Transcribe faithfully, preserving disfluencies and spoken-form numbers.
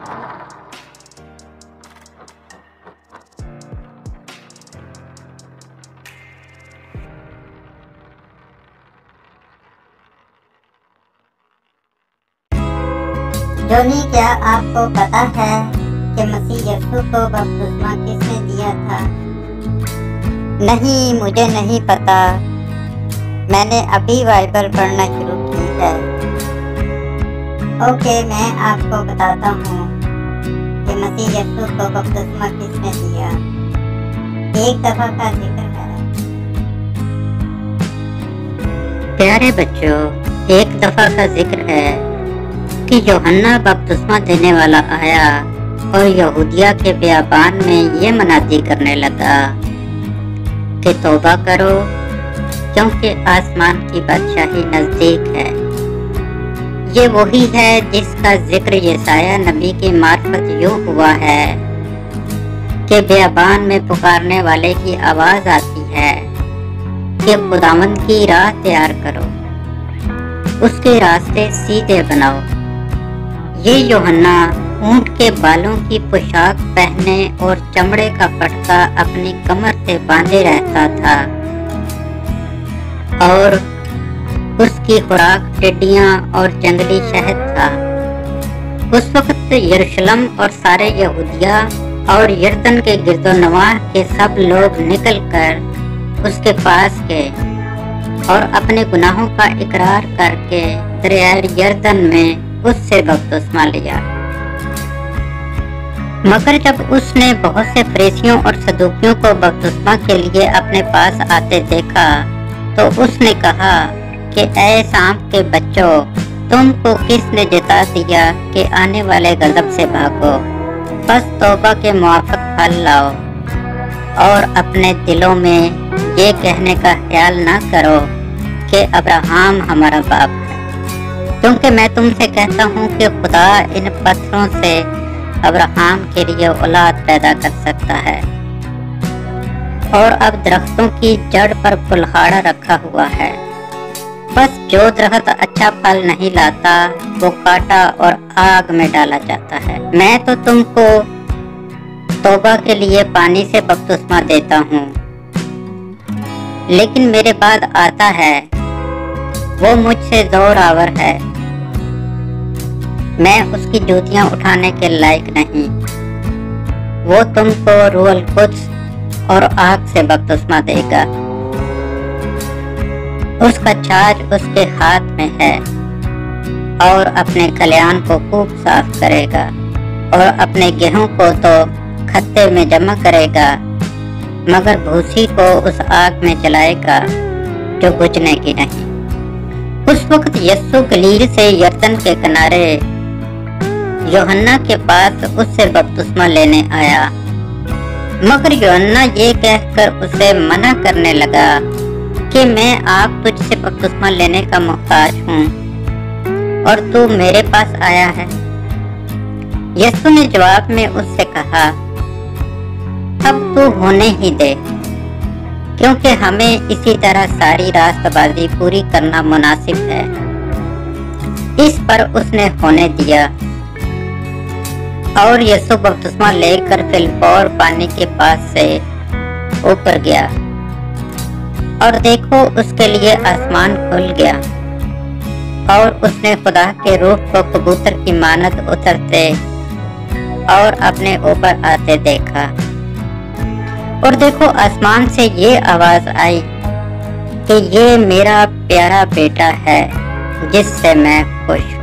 جونی، کیا آپ کو پتا ہے کہ مسیح یسوع کو بپتسمہ کس نے دیا تھا؟ نہیں، مجھے نہیں پتا، میں نے ابھی بائبل پڑھنا شروع کی ہے۔ اوکے، میں آپ کو بتاتا ہوں کہ مسیح یسوع کو بپتسمہ کس نے دیا۔ ایک دفعہ کا ذکر ہے۔ پیارے بچوں، ایک دفعہ کا ذکر ہے کہ یوحنا بپتسمہ دینے والا آیا اور یہودیہ کے بیابان میں یہ منادی کرنے لگا کہ توبہ کرو کیونکہ آسمان کی بادشاہی نزدیک ہے۔ یہ وہی ہے جس کا ذکر یسایہ نبی کی معرفت یوں ہوا ہے کہ بیابان میں پکارنے والے کی آواز آتی ہے کہ خداوند کی راہ تیار کرو، اس کے راستے سیدھے بناؤ۔ یہ یوحنا اونٹ کے بالوں کی پوشاک پہنے اور چمڑے کا پٹکا اپنی کمر سے باندھے رہتا تھا، اور اس کی خوراک ٹڈیاں اور جنگلی شہد تھا۔ اس وقت یروشلم اور سارے یہودیہ اور یردن کے گرد و نواح کے سب لوگ نکل کر اس کے پاس گئے اور اپنے گناہوں کا اقرار کر کے دریائے یردن میں اس سے بپتسمہ لیا۔ مگر جب اس نے بہت سے فریسیوں اور صدوقیوں کو بپتسمہ کے لیے اپنے پاس آتے دیکھا تو اس نے کہا کہ اے سانپ کے بچوں، تم کو کس نے جتا دیا کہ آنے والے غضب سے بھاگو؟ بس توبہ کے موافق پھل لاؤ اور اپنے دلوں میں یہ کہنے کا خیال نہ کرو کہ ابراہم ہمارا باپ ہے، کیونکہ میں تم سے کہتا ہوں کہ خدا ان پتھروں سے ابراہم کے لیے اولاد پیدا کر سکتا ہے۔ اور اب درختوں کی جڑ پر کلہاڑا رکھا ہوا ہے، بس جو درخت اچھا پھل نہیں لاتا وہ کاٹا اور آگ میں ڈالا جاتا ہے۔ میں تو تم کو توبہ کے لیے پانی سے بپتسمہ دیتا ہوں، لیکن میرے بعد آتا ہے وہ مجھ سے زور آور ہے، میں اس کی جوتیاں اٹھانے کے لائق نہیں۔ وہ تم کو روح القدس اور آگ سے بپتسمہ دے گا، اس کا چھاج اس کے ہاتھ میں ہے، اور اپنے کلیان کو خوب صاف کرے گا اور اپنے گیہوں کو تو کھتے میں جمع کرے گا، مگر بھوسی کو اس آگ میں جلائے گا جو بجھنے کی نہیں۔ اس وقت یسوع گلیل سے یردن کے کنارے یوحنا کے پاس اس سے بپتسمہ لینے آیا، مگر یوحنا یہ کہہ کر اسے منع کرنے لگا کہ میں آپ تجھ سے بپتسمہ لینے کا محتاج ہوں اور تو میرے پاس آیا ہے۔ یسوع نے جواب میں اس سے کہا، اب تو ہونے ہی دے، کیونکہ ہمیں اسی طرح ساری راست بازی پوری کرنا مناسب ہے۔ اس پر اس نے ہونے دیا، اور یسوع بپتسمہ لے کر فلپور پانی کے پاس سے اوپر گیا، اور دیکھو اس کے لیے آسمان کھل گیا، اور اس نے خدا کے روح کو کبوتر کی مانند اترتے اور اپنے اوپر آتے دیکھا۔ اور دیکھو آسمان سے یہ آواز آئی کہ یہ میرا پیارا بیٹا ہے جس سے میں خوش ہوں۔